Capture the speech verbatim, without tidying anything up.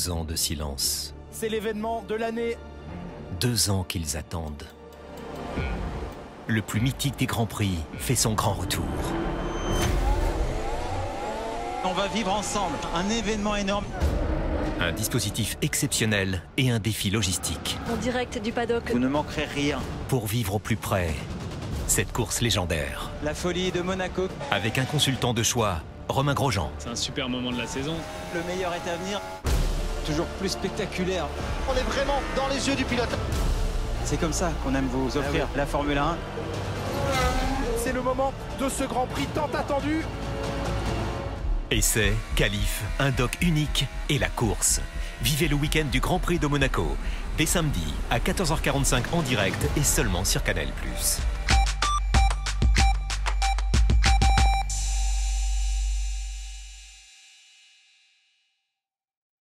Deux ans de silence. C'est l'événement de l'année. Deux ans qu'ils attendent. Le plus mythique des Grands Prix fait son grand retour. On va vivre ensemble un événement énorme. Un dispositif exceptionnel et un défi logistique. En direct du paddock. Vous ne manquerez rien. Pour vivre au plus près cette course légendaire. La folie de Monaco. Avec un consultant de choix, Romain Grosjean. C'est un super moment de la saison. Le meilleur est à venir. Toujours plus spectaculaire. On est vraiment dans les yeux du pilote. C'est comme ça qu'on aime vous offrir la Formule un. C'est le moment de ce Grand Prix tant attendu. Essai, qualif, un doc unique et la course. Vivez le week-end du Grand Prix de Monaco, dès samedi à quatorze heures quarante-cinq en direct et seulement sur Canal plus.